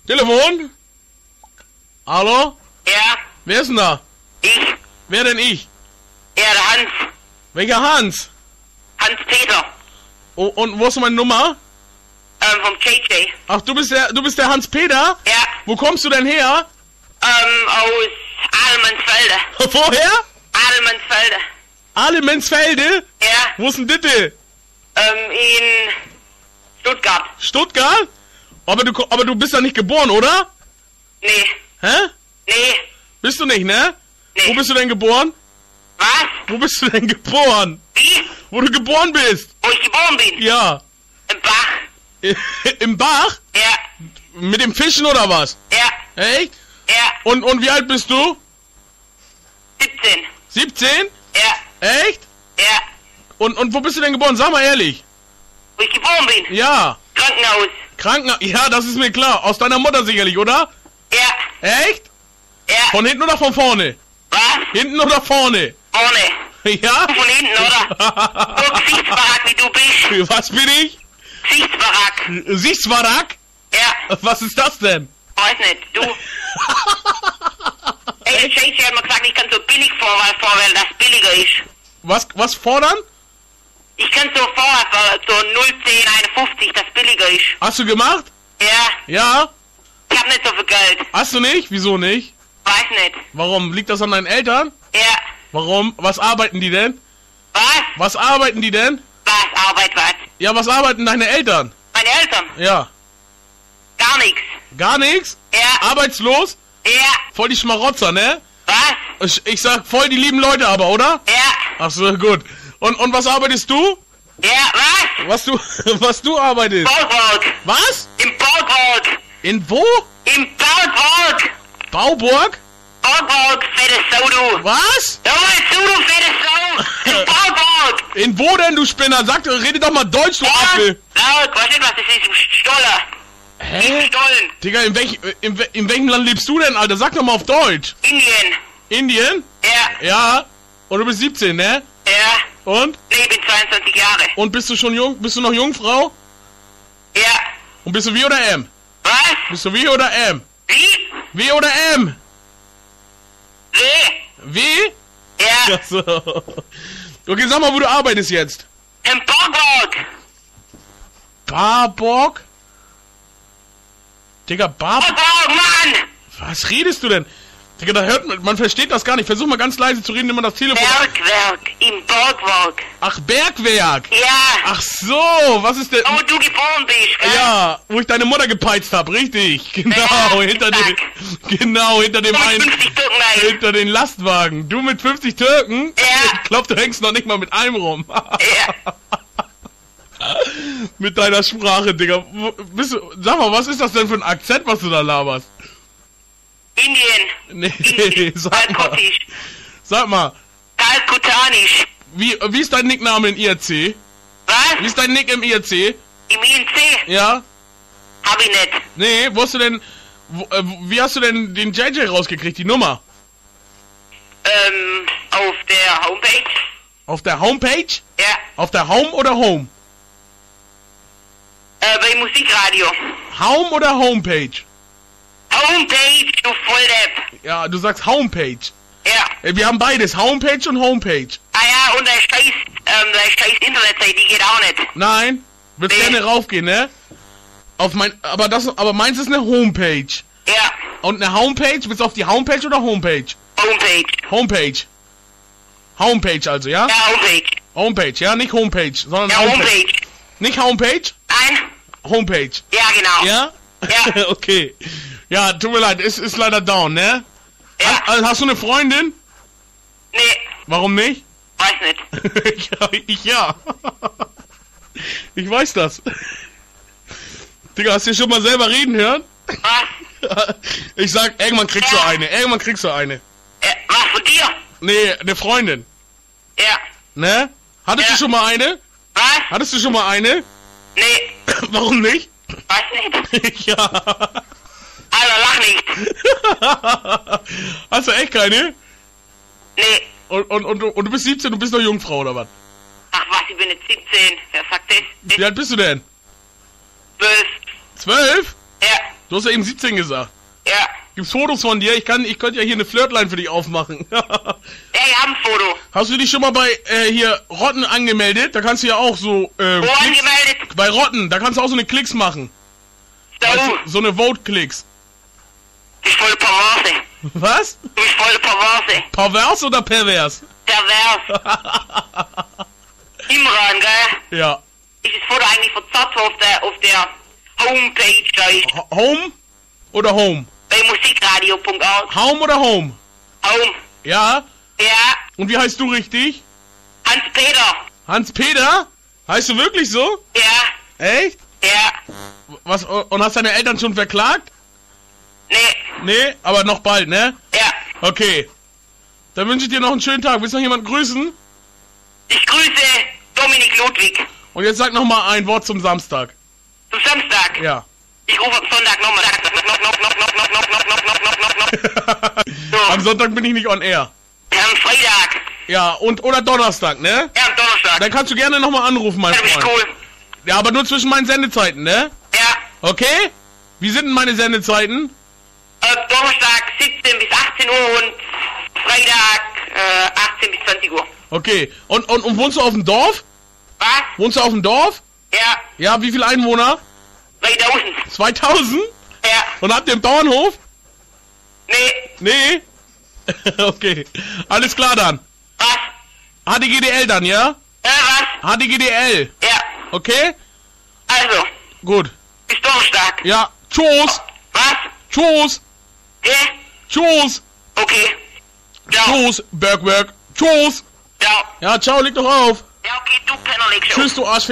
Telefon? Hallo? Ja, Wer ist denn da? ich. Wer denn ich? Ja, der Hans. Welcher Hans? Hans-Peter. Oh, und wo hast du meine Nummer? Vom JJ. Ach, du bist der Hans-Peter? Ja, Wo kommst du denn her? aus Adelmannsfelde. Woher? Adelmannsfelde. Alemensfelde? Ja, Wo ist denn das? in Stuttgart. Stuttgart? Aber du bist da nicht geboren, oder? Nee, Hä? nee, Bist du nicht, ne? nee. Wo bist du denn geboren? Was? Wo bist du denn geboren? Wie? Wo du geboren bist? Wo ich geboren bin? Ja. Im Bach. Im Bach? Ja, Mit dem Fischen oder was? ja, Echt? ja. Und wie alt bist du? 17. 17? Ja, Echt? ja. Und wo bist du denn geboren? Sag mal ehrlich. Wo ich geboren bin? Ja. Krankenhaus. Krankenhaus. Ja, das ist mir klar. Aus deiner Mutter sicherlich, oder? Ja, Echt? ja. Von hinten oder von vorne? Was? Hinten oder vorne? Vorne. Ja? Von hinten, oder? So Gesichtsbarack, wie du bist. Was bin ich? Gesichtsbarack. Sichtwarak? Ja, Was ist das denn? weiß nicht. Du. Ey, der JJ hat mir gesagt, ich kann so billig vorwählen, dass es billiger ist. Was fordern? Ich kann so vorwählen, so 0,10, 51, dass es billiger ist. Hast du gemacht? Ja, Ja? ich hab nicht so viel Geld. Hast du nicht? Wieso nicht? Weiß nicht. Warum? Liegt das an deinen Eltern? Ja. Warum? Was arbeiten die denn? Was? Was arbeiten die denn? Was? Arbeit, was? Ja, was arbeiten deine Eltern? Meine Eltern? Ja. Gar nichts. Gar nichts? Ja. Arbeitslos? Ja. Voll die Schmarotzer, ne? Was? Ich sag voll die lieben Leute aber, oder? Ja. Ach so, gut. Und was arbeitest du? Ja, was? Was du arbeitest? Bauwerk. Was? Im Bauwerk. In wo? Im Bauwerk. Bauburg? Bauwerk, fettes Sau, du. Was? Hör mal zu, du fettes Sau. Im Bauwerk. In wo denn, du Spinner? Rede doch mal Deutsch, du Apfel. Laut, weißt du, was das ist? Im Stoller. Im Hä? Stollen. Digga, in welchem Land lebst du denn, Alter? Sag doch mal auf Deutsch. Indien. Indien? Ja. Ja. Und du bist 17, ne? Ja. Und? Nee, ich bin 22 Jahre. Und bist du schon jung? Bist du noch Jungfrau? Ja. Und bist du W oder M? Was? Bist du W oder M? Wie? W oder M? W? W? Ja. Ach so. Okay, sag mal, wo du arbeitest jetzt. Im Bauwerk. Barborg? Digga, Barborg? Bauwerk, Mann. Was redest du denn? Digga, da hört man versteht das gar nicht. Versuch mal ganz leise zu reden, nimm mal das Telefon. Bergwerk. Im Bergwerk. Ach, Bergwerk. Ja. Ach so, was ist denn... Wo du geboren bist, gell? Ja, wo ich deine Mutter gepeitscht hab, richtig. Genau, Ja, hinter dem... zack. Genau, hinter dem Mit einen... 50 Türken rein. Hinter den Lastwagen. Du mit 50 Türken? Ja. Ich glaub, du hängst noch nicht mal mit einem rum. Ja. Mit deiner Sprache, Digga. Sag mal, was ist das denn für ein Akzent, was du da laberst? Indien. Nee, sag mal. Kalkuttisch. Sag mal, Kalkutanisch. wie ist dein Nickname in IRC? Wie Was? ist dein Nick im IRC? Im INC? Ja? Hab ich nicht. Nee, wo hast du denn... wie hast du denn den JJ rausgekriegt, die Nummer? Auf der Homepage? Auf der Homepage? Ja. Auf der Home oder Home? Bei Musikradio. Home oder Homepage? Homepage, du Volldepp. Ja, du sagst Homepage. Ja. Wir haben beides, Homepage und Homepage. Ah ja, und der scheiß Internetseite, die geht auch nicht. Nein, würdest Nee. gerne raufgehen, ne? Aber meins ist eine Homepage. Ja. Und eine Homepage, willst du auf die Homepage oder Homepage? Homepage. Homepage. Homepage also, ja? Ja, Homepage. Homepage, ja? Nicht Homepage, sondern Ja, Homepage. Nicht Homepage? Nein? Homepage. Ja, genau. Ja? Ja. Okay. Ja, tut mir leid, ist leider down, ne? Ja. Hast du eine Freundin? Nee, Warum nicht? weiß nicht. Ja. Ich weiß das. Digga, hast du schon mal selber reden hören? Was? Ich sag, irgendwann kriegst du eine. Irgendwann kriegst du eine. Was von dir? Nee, eine Freundin. Ja. Ne? Hattest Ja. du schon mal eine? Was? Hattest du schon mal eine? Nee, Warum nicht? weiß nicht. Ja. Alter, lach nicht. Hast du echt keine? Nee. Und du bist 17, du bist noch Jungfrau, oder was? Ach was, ich bin jetzt 17. Wer sagt das? Wie alt bist du denn? 12. 12? Ja. Du hast ja eben 17 gesagt. Ja. Gibt's Fotos von dir? Ich könnte ja hier eine Flirtline für dich aufmachen. Ja, ich hab ein Foto. Hast du dich schon mal bei, hier, Rotten angemeldet? Da kannst du ja auch so, Wo angemeldet? bei Rotten, da kannst du auch so eine Klicks machen. Da Also, so eine Vote-Klicks. Du bist voll perverse. Was? Du bist voll perverse. Pervers oder pervers? Pervers. Imran, gell? Ja. Ist das Foto eigentlich verzerrt auf der Homepage da ist? Home oder Home? Bei musikradio.org. Home oder Home? Home. Ja. Ja. Und wie heißt du richtig? Hans-Peter. Hans-Peter? Heißt du wirklich so? Ja. Echt? Ja. Was, und hast deine Eltern schon verklagt? Nee. Nee, aber noch bald, ne? Ja. Okay. Dann wünsche ich dir noch einen schönen Tag. Willst du noch jemanden grüßen? Ich grüße Dominik Ludwig. Und jetzt sag noch mal ein Wort zum Samstag. Zum Samstag. Ja. Ich rufe am Sonntag nochmal. So. Am Sonntag bin ich nicht on air. Ja, am Freitag. Ja, oder Donnerstag, ne? Ja, am Donnerstag. Dann kannst du gerne nochmal anrufen, mein Ja, du bist Freund. cool. Ja, aber nur zwischen meinen Sendezeiten, ne? Ja. Okay? Wie sind denn meine Sendezeiten? Donnerstag 17 bis 18 Uhr und Freitag 18 bis 20 Uhr. Okay. Und wohnst du auf dem Dorf? Was? Wohnst du auf dem Dorf? Ja. Ja, wie viele Einwohner? 3000. 2000? Ja. Und habt ihr einen Bauernhof? Nee. Nee? Okay. Alles klar dann. Was? HDGDL dann, ja? Was? HDGDL. Ja. Okay? Also, Gut. bis Donnerstag. Ja. Tschüss. Was? Tschüss. Hä? Tschüss. Okay. Ciao. Tschüss. Bergwerk. Tschüss. Ciao. Ja, ciao, leg doch auf. Ja, okay, du Penner, leg schon. Tschüss, du Arschfick.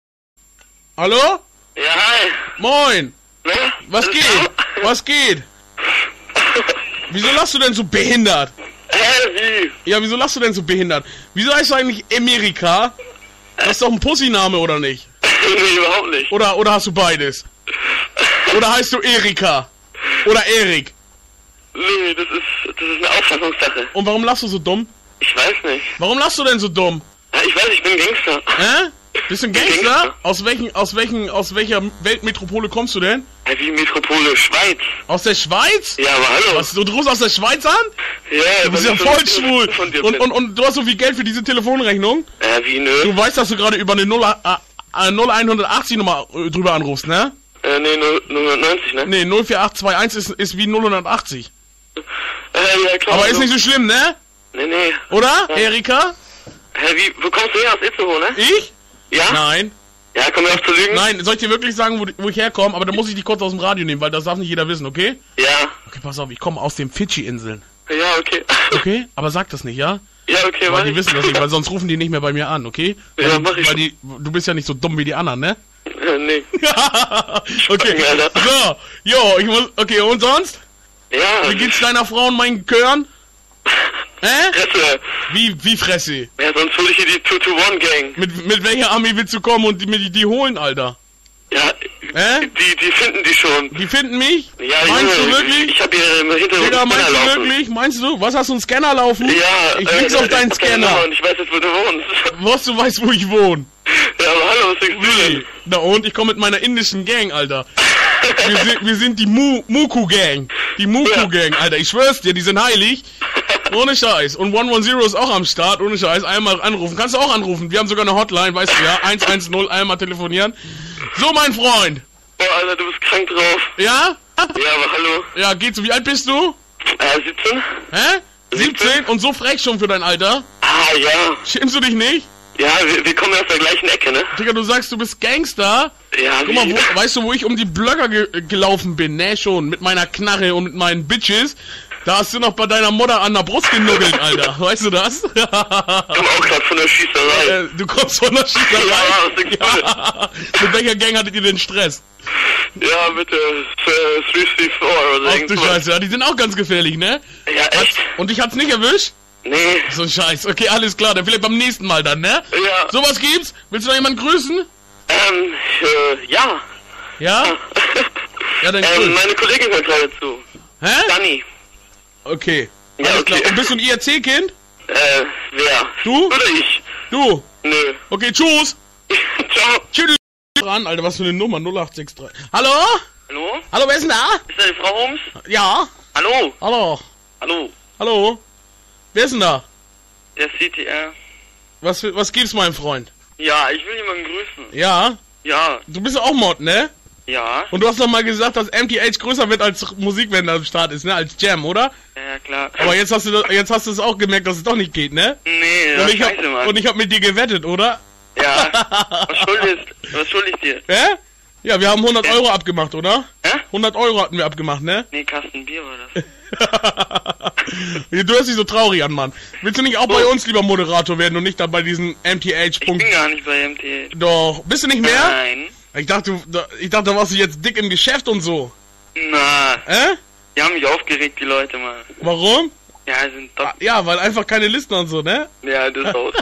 Hallo? Ja, hi. Moin. Ne? Was geht? Was geht? Wieso lachst du denn so behindert? Wie? Ja, wieso lachst du denn so behindert? Wieso heißt du eigentlich Amerika? Das ist doch ein Pussy-Name, oder nicht? Nee, überhaupt nicht. Oder hast du beides? Oder heißt du Erika? Oder Erik? Nee, das ist eine Auffassungssache. Und warum lachst du so dumm? Ich weiß nicht. Warum lachst du denn so dumm? Ja, ich weiß, ich bin Gangster. Hä? Bist du ein Gangster? Gangster. Aus welcher Weltmetropole kommst du denn? Ja, wie Metropole Schweiz. Aus der Schweiz? Ja, aber hallo. Was, du rufst aus der Schweiz an? Ja, Du bist ja voll schwul. Und du hast so viel Geld für diese Telefonrechnung? Ja, wie, nö? Du weißt, dass du gerade über eine 0180 Nummer drüber anrufst, ne? Nee, 090, ne? Nee, 04821 ist wie 080. Ja, klar. Aber ist nicht so schlimm, ne? Nee. Oder, Ja. Erika? Hä, wo kommst du her? Aus Itzehoe, ne? Ich? Ja? Nein. Ja, komm mir auf zu lügen? Nein, soll ich dir wirklich sagen, wo ich herkomme? Aber dann muss ich dich kurz aus dem Radio nehmen, weil das darf nicht jeder wissen, okay? Ja. Okay, pass auf, ich komme aus den Fidschi-Inseln. Ja, okay. Okay? Aber sag das nicht, ja? Ja, okay, Weil warte. die wissen das nicht, weil sonst rufen die nicht mehr bei mir an, okay? Ja, Weil, mach ich. du bist ja nicht so dumm wie die anderen, ne? Nee. Okay. Alter. So, jo, okay, und sonst? Ja. Wie geht's deiner Frau und meinen Körn? Fresse. Wie Fresse? Ja, sonst hol ich hier die 2-to-1-Gang. Mit welcher Armee willst du kommen und die holen, Alter? Ja, die finden die schon. Die finden mich? Ja, Meinst Junge, du wirklich? Ich hab hier im Hintergrund Digga, einen meinst Scanner du laufen. wirklich? Meinst du? Was, hast du einen Scanner laufen? Ja. Ich fix auf deinen hab deine Nummer Scanner. Und ich weiß jetzt, wo du wohnst. Du weißt, wo ich wohne. Ja, aber hallo, was denkst du denn? Na und? Ich komme mit meiner indischen Gang, Alter. Wir sind die Muku-Gang. Die Muku-Gang, Alter. Ich schwör's dir, die sind heilig. Ohne Scheiß. Und 110 ist auch am Start. Ohne Scheiß. Einmal anrufen. Kannst du auch anrufen. Wir haben sogar eine Hotline, weißt du ja. 110, einmal telefonieren. So, mein Freund. Oh, Alter, du bist krank drauf. Ja? Ja, aber hallo. Ja, geht so. Wie alt bist du? 17? Hä? 17? Und so frech schon für dein Alter? Ah, ja. Schämst du dich nicht? Ja, wir kommen aus der gleichen Ecke, ne? Digga, du sagst, du bist Gangster. Ja, Guck mal, weißt du, wo ich um die Blöcke gelaufen bin, ne, schon, mit meiner Knarre und mit meinen Bitches. Da hast du noch bei deiner Mutter an der Brust genuggelt, Alter. Weißt du das? Ich komm auch grad von der Schießerei. Du kommst von der Schießerei. Ja, was denkst du denn? Ja. Mit welcher Gang hattet ihr denn Stress? Ja, bitte. 334 oder Ach du irgendwas. Scheiße, ja, die sind auch ganz gefährlich, ne? Ja, echt? Und dich hat's nicht erwischt? Nee. So ein Scheiß. Okay, alles klar, dann vielleicht beim nächsten Mal dann, ne? Ja. Sowas gibt's? Willst du noch jemanden grüßen? Ja. Ja? Ja, dann grüß. Meine Kollegin hört gerade zu. Hä? Dani. Okay. Ja, Alles okay. klar. Und bist du ein IRC-Kind? Wer? Du? Oder ich? Du? Nö. Okay, tschüss. Ciao. Tschüss. Ran, Alter, was für eine Nummer? 0863. Hallo? Hallo? Hallo, wer ist denn da? Ist da die Frau Holmes? Ja. Hallo? Hallo. Hallo? Hallo. Wer ist denn da? Der CTR. Was gibt's, mein Freund? Ja, ich will jemanden grüßen. Ja. Ja. Du bist ja auch Mod, ne? Ja. Und du hast doch mal gesagt, dass MTH größer wird als Musik, wenn er am Start ist, ne? Als Jam, oder? Ja, klar. Aber jetzt hast du es auch gemerkt, dass es doch nicht geht, ne? Nee, das ist scheiße, Mann. Und ich hab mit dir gewettet, oder? Ja. Was schuld ich dir? Hä? Ja, wir haben 100 Euro abgemacht, oder? Hä? 100 Euro hatten wir abgemacht, ne? Nee, Kasten Bier war das. Du hörst dich so traurig an, Mann. Willst du nicht auch bei uns lieber Moderator werden und nicht da bei diesen MTH? Ich bin gar nicht bei MTH. Doch. Bist du nicht mehr? Nein. Ich dachte, da warst du jetzt dick im Geschäft und so. Na. Hä? Die haben mich aufgeregt, die Leute, Mann. Warum? Ja, sind doch... Ja, weil einfach keine Listen und so, ne? Ja, das auch.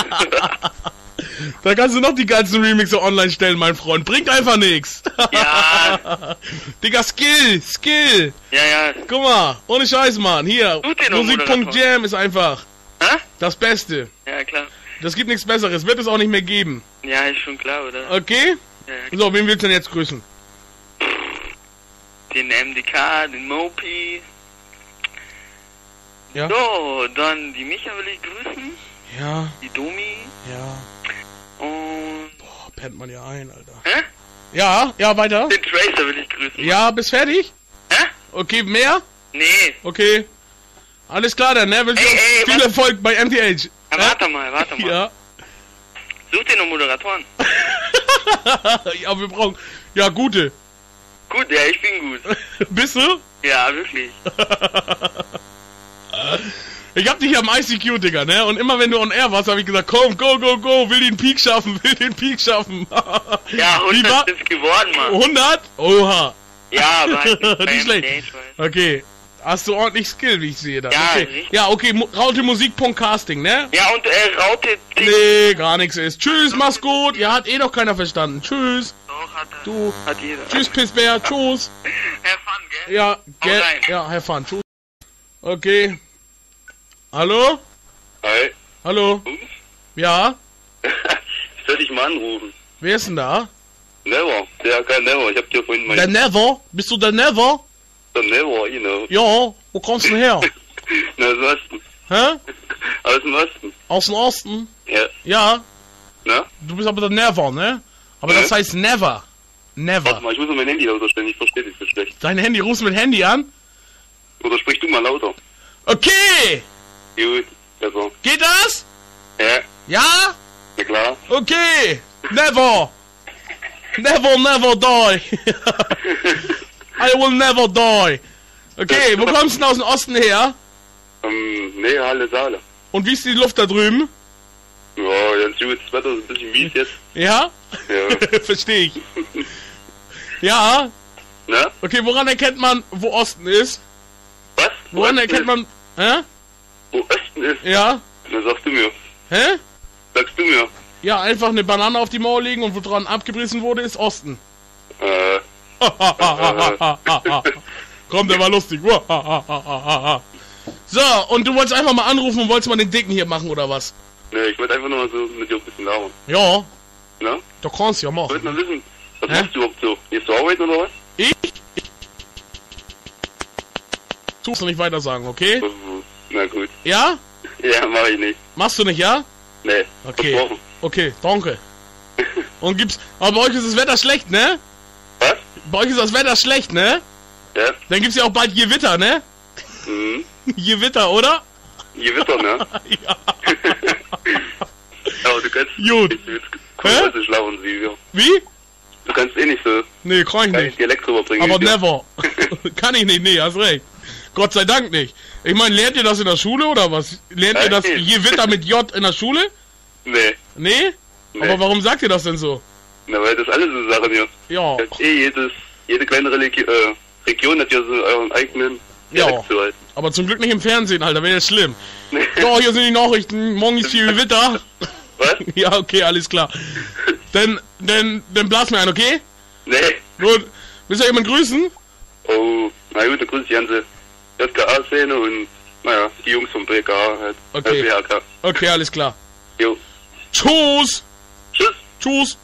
Da kannst du noch die ganzen Remixe online stellen, mein Freund. Bringt einfach nix. Ja. Digga, Skill. Ja. Guck mal, ohne Scheiß, Mann. Hier, Tut dir doch, Musik.jam ist einfach Hä? das Beste. Ja, klar. Das gibt nichts Besseres, wird es auch nicht mehr geben. Ja, ist schon klar, oder? Okay? Ja, So, wen willst du denn jetzt grüßen? den MDK, den Mopi. Ja? So, dann die Micha will ich grüßen. Ja. Die Domi. Ja. Und... Boah, pennt man ja ein, Alter. Hä? Ja, weiter. Den Tracer will ich grüßen. Ja, bist fertig? Hä? Okay, mehr? Nee. Okay. Alles klar dann, ne? Wünsche Ey, viel Erfolg bei MTH. Ja, warte mal. Ja. Such dir noch Moderatoren. Ja, wir brauchen... Ja, gute. Gut, ja, ich bin gut. Bist du? Ja, wirklich. Ich hab dich ja am ICQ, Digga, ne? Und immer wenn du on air warst, hab ich gesagt, komm, go, will den Peak schaffen. Ja, 100 sind's geworden, Mann. 100? Oha. Ja, aber nicht schlecht. Okay. Hast du ordentlich Skill, wie ich sehe da. Ja, okay. richtig. Ja, okay, Rautemusik.casting, ne? Ja, und Raute... Nee, gar nichts ist. Tschüss, mach's gut. Ja, hat eh noch keiner verstanden. Tschüss. Doch, hat er. Du. Hat jeder. Tschüss, Pissbär. Tschüss. Have fun, gell? Ja, gell? rein. Ja, have fun. Tschüss. Okay. Hallo? Hi. Hallo? Ja? Ich soll dich mal anrufen. Wer ist denn da? Never. Der kein Never. Ich hab dir vorhin mal... Der Never? Bist du der Never? Der Never, you know. Ja. Wo kommst du denn her? Na, aus dem Osten. Hä? Aus dem Osten. Aus dem Osten? Ja. Ja. Na? Du bist aber der Never, ne? Aber das heißt Never. Never. Warte mal, ich muss mal mein Handy lauter stellen. Ich verstehe dich so schlecht. Dein Handy, rufst du mit Handy an? Oder sprich du mal lauter. Okay! Gut. Besser. Geht das? Ja. Ja? Na klar. Okay! Never! Never die! I will never die! Okay, wo kommst du denn aus dem Osten her? Nee, Halle Saale. Und wie ist die Luft da drüben? Ja, ganz gut. Das Wetter ist ein bisschen mies jetzt. Ja? Ja. Verstehe ich. Ja? Na? Okay, woran erkennt man, wo Osten ist? Was? Woran Osten erkennt man... Hä? ist? Wo Osten ist? Ja? Na, sagst du mir. Hä? Sagst du mir. Ja, einfach eine Banane auf die Mauer legen und wo dran abgebissen wurde, ist Osten. Komm, der war lustig. So, und du wolltest einfach mal anrufen und wolltest mal den Dicken hier machen, oder was? Ne, ich wollte einfach nur mal so mit dir ein bisschen labern. Ja, Na? da kannst du ja Ich machen. wollte mal wissen, was Hä? machst du überhaupt so? Gehst du arbeiten oder was? Ich? Tust du nicht weiter sagen, okay? Na gut. Ja? Ja, mach ich nicht. Machst du nicht, ja? Nee, Okay. versprochen. Okay, danke. Und gibt's... Aber bei euch ist das Wetter schlecht, ne? Was? Bei euch ist das Wetter schlecht, ne? Ja? Dann gibt's ja auch bald Gewitter, ne? Mhm. Gewitter, oder? Gewitter, ne? Ja. Aber du kannst Gut. nicht Hä? so schlau und wie wir. Wie? Du kannst eh nicht so Nee, kann ich keinen nicht. Dialekt rüberbringen. Aber wie wir. never. Kann ich nicht, nee, hast recht. Gott sei Dank nicht. Ich meine, lernt ihr das in der Schule oder was? Lernt ihr das Nein. Gewitter mit J in der Schule? Nee. Nee? Nee. Aber warum sagt ihr das denn so? Na, weil das alles so Sachen hier. Ja. Jede kleine Region hat ja so euren eigenen Ja. Dialekt zu halten. Aber zum Glück nicht im Fernsehen, Alter, wäre das schlimm. So, hier sind die Nachrichten. Morgen ist viel Gewitter. Was? Ja, okay, alles klar. Dann blas mir ein, okay? Nee. Gut. Willst du jemanden grüßen? Oh, na gut, dann grüße ich die ganze JKA-Szene und, naja, die Jungs vom BKA halt. Okay. BHK. Okay, alles klar. Jo. Tschüss. Tschüss. Tschüss.